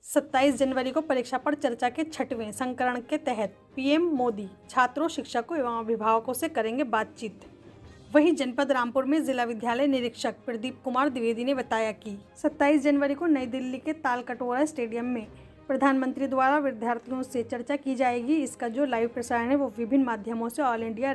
27 जनवरी को परीक्षा पर चर्चा के 6वें संस्करण के तहत पीएम मोदी छात्रों, शिक्षकों एवं अभिभावकों से करेंगे बातचीत। वहीं जनपद रामपुर में जिला विद्यालय निरीक्षक प्रदीप कुमार द्विवेदी ने बताया कि 27 जनवरी को नई दिल्ली के तालकटोरा स्टेडियम में प्रधानमंत्री द्वारा विद्यार्थियों से चर्चा की जाएगी। इसका जो लाइव प्रसारण है वो विभिन्न माध्यमों से All India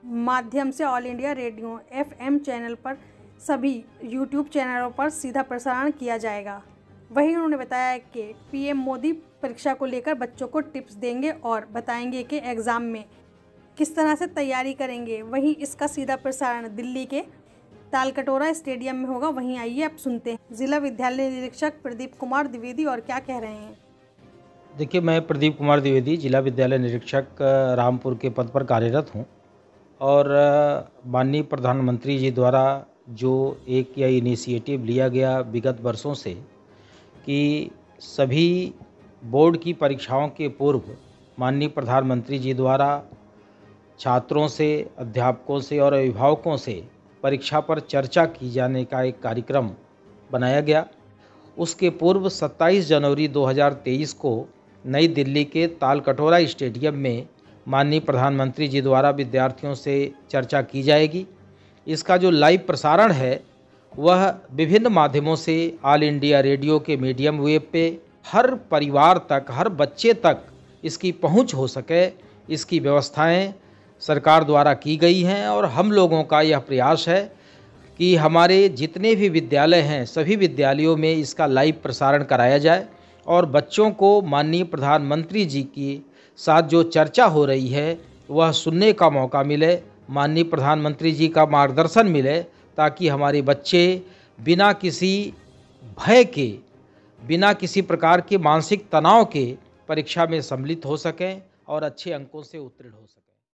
Radio FM channel पर, सभी यूट्यूब चैनलों पर सीधा प्रसारण किया जाएगा। वहीं उन्होंने बताया कि पीएम मोदी परीक्षा को लेकर बच्चों को टिप्स देंगे और बताएंगे कि एग्ज़ाम में किस तरह से तैयारी करेंगे। वहीं इसका सीधा प्रसारण दिल्ली के तालकटोरा स्टेडियम में होगा। वहीं आइए आप सुनते हैं जिला विद्यालय निरीक्षक प्रदीप कुमार द्विवेदी और क्या कह रहे हैं। देखिए, मैं प्रदीप कुमार द्विवेदी जिला विद्यालय निरीक्षक रामपुर के पद पर कार्यरत हूं और माननीय प्रधानमंत्री जी द्वारा जो एक यह इनिशिएटिव लिया गया विगत वर्षों से कि सभी बोर्ड की परीक्षाओं के पूर्व माननीय प्रधानमंत्री जी द्वारा छात्रों से, अध्यापकों से और अभिभावकों से परीक्षा पर चर्चा की जाने का एक कार्यक्रम बनाया गया। उसके पूर्व 27 जनवरी 2023 को नई दिल्ली के तालकटोरा स्टेडियम में माननीय प्रधानमंत्री जी द्वारा विद्यार्थियों से चर्चा की जाएगी। इसका जो लाइव प्रसारण है वह विभिन्न माध्यमों से ऑल इंडिया रेडियो के मीडियम वेव पे हर परिवार तक, हर बच्चे तक इसकी पहुंच हो सके, इसकी व्यवस्थाएं सरकार द्वारा की गई हैं। और हम लोगों का यह प्रयास है कि हमारे जितने भी विद्यालय हैं सभी विद्यालयों में इसका लाइव प्रसारण कराया जाए और बच्चों को माननीय प्रधानमंत्री जी के साथ जो चर्चा हो रही है वह सुनने का मौका मिले, माननीय प्रधानमंत्री जी का मार्गदर्शन मिले, ताकि हमारे बच्चे बिना किसी भय के, बिना किसी प्रकार के मानसिक तनाव के परीक्षा में सम्मिलित हो सकें और अच्छे अंकों से उत्तीर्ण हो सकें।